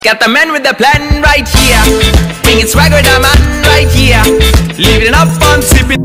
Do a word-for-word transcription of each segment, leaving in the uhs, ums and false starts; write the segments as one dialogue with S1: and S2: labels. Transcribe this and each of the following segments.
S1: Got the man with the plan right here. Bringing swag with the man right here. Living up on sipping.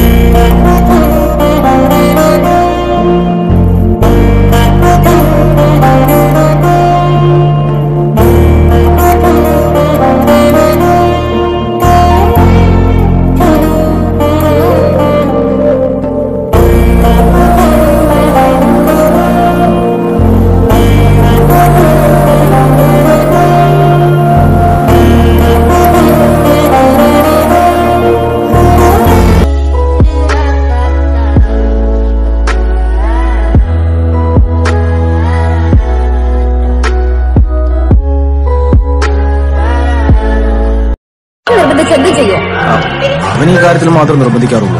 S2: അവൻ ഈ കാര്യത്തിൽ മാത്രം നിർബന്ധിക്കാറുള്ളൂ.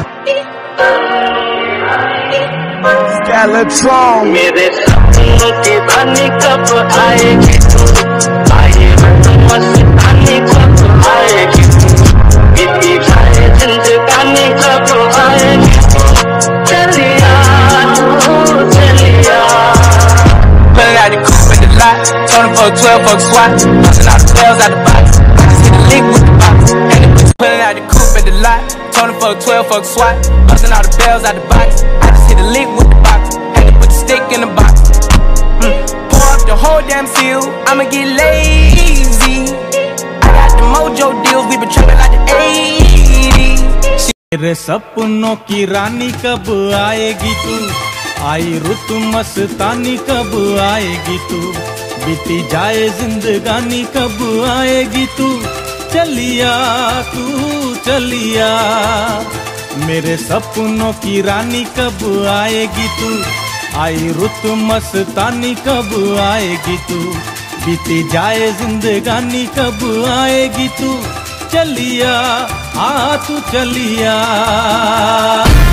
S1: twelve fuck swat, bustin' all the bells out the box. I just hit the lick with the box, and the bitch pulling out the coupe at the lot. Tony fuck twelve fuck swat, bustin' all the bells out the box. I just hit the lick with the box, had to put the stick in the box. Mm. Pour up the whole damn seal, I'ma get lazy. I got the mojo deals, we been trapping like the eighties.
S3: मेरे सपनों की रानी कब आएगी तू, आई रुत मस्तानी कब आएगी तू, बीती जाए जिंदगानी कब आएगी तू, चलिया तू चलिया। मेरे सपनों की रानी कब आएगी तू, आई रुत मस्तानी कब आएगी तू, बीती जाए जिंदगानी कब आएगी तू, चलिया आ तू चलिया।